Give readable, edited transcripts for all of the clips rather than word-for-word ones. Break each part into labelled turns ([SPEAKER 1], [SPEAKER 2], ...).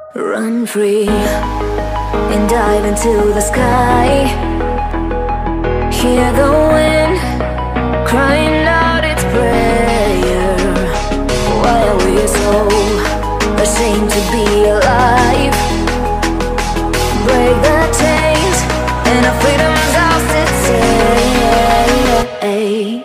[SPEAKER 1] Run free and dive into the sky. Hear the wind crying out its prayer. Why are we so ashamed to be alive? Break the chains and our freedom's ours to take.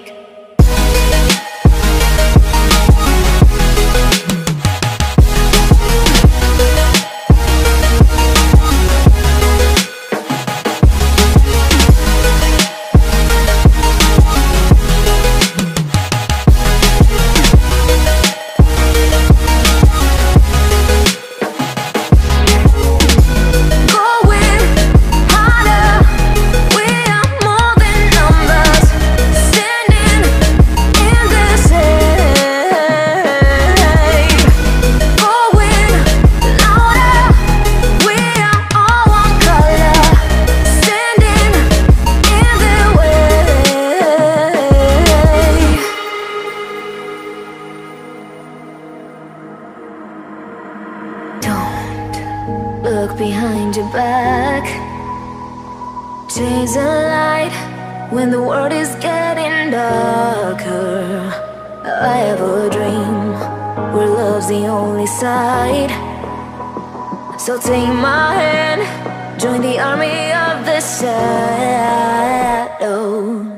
[SPEAKER 1] Look behind your back. Chase a light when the world is getting darker. I have a dream where love's the only side. So take my hand, join the army of the shadows.